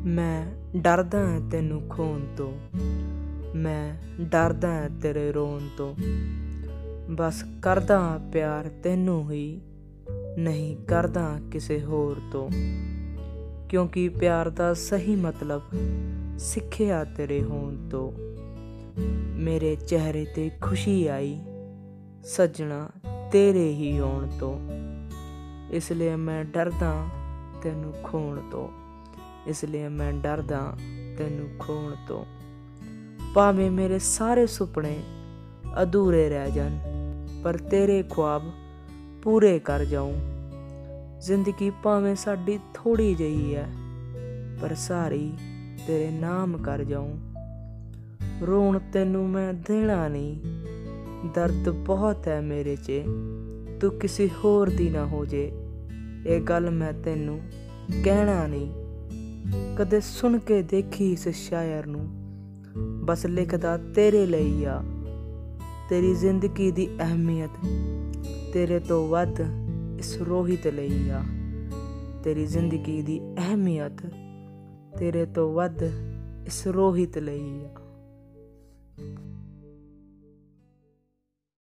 ਮੈਂ ਡਰਦਾ ਹਾਂ ਤੈਨੂੰ ਖੋਣ ਤੋਂ, ਮੈਂ ਡਰਦਾ ਹਾਂ ਤੇਰੇ ਰੋਣ ਤੋਂ। ਬਸ ਕਰਦਾ ਹਾਂ ਪਿਆਰ ਤੈਨੂੰ ਹੀ, ਨਹੀਂ ਕਰਦਾ ਕਿਸੇ ਹੋਰ ਤੋਂ। ਕਿਉਂਕਿ ਪਿਆਰ ਦਾ ਸਹੀ ਮਤਲਬ ਸਿੱਖਿਆ ਤੇਰੇ ਹੋਣ ਤੋਂ। ਮੇਰੇ ਚਿਹਰੇ 'ਤੇ ਖੁਸ਼ੀ ਆਈ ਸੱਜਣਾ ਤੇਰੇ ਹੀ ਆਉਣ ਤੋਂ। ਇਸ ਲਈ ਮੈਂ ਡਰਦਾ ਤੈਨੂੰ ਖੋਣ ਤੋਂ, ਇਸ ਲਈ ਮੈਂ ਡਰਦਾ ਤੈਨੂੰ ਖੋਣ ਤੋਂ। ਭਾਵੇਂ ਮੇਰੇ ਸਾਰੇ ਸੁਪਨੇ ਅਧੂਰੇ ਰਹਿ ਜਾਣ, ਪਰ ਤੇਰੇ ਖ਼ੁਆਬ ਪੂਰੇ ਕਰ ਜਾਊਂ। ਜ਼ਿੰਦਗੀ ਭਾਵੇਂ ਸਾਡੀ ਥੋੜ੍ਹੀ ਜਿਹੀ ਹੈ, ਪਰ ਸਾਰੀ ਤੇਰੇ ਨਾਮ ਕਰ ਜਾਊਂ। ਰੋਣ ਤੈਨੂੰ ਮੈਂ ਦੇਣਾ ਨਹੀਂ, ਦਰਦ ਬਹੁਤ ਹੈ ਮੇਰੇ 'ਚ, ਤੂੰ ਕਿਸੇ ਹੋਰ ਦੀ ਨਾ ਹੋ ਜੇ, ਇਹ ਗੱਲ ਮੈਂ ਤੈਨੂੰ ਕਹਿਣਾ ਨਹੀਂ। ਕਦੇ ਸੁਣ ਕੇ ਦੇਖੀ ਇਸ ਸ਼ਾਇਰ ਨੂੰ, ਬਸ ਲਿਖਦਾ ਤੇਰੇ ਲਈ ਆ। ਤੇਰੀ ਜ਼ਿੰਦਗੀ ਦੀ ਅਹਿਮੀਅਤ ਤੇਰੇ ਤੋਂ ਵੱਧ ਇਸ ਰੋਹਿਤ ਲਈ ਆ। ਤੇਰੀ ਜ਼ਿੰਦਗੀ ਦੀ ਅਹਿਮੀਅਤ ਤੇਰੇ ਤੋਂ ਵੱਧ ਇਸ ਰੋਹਿਤ ਲਈ ਆ।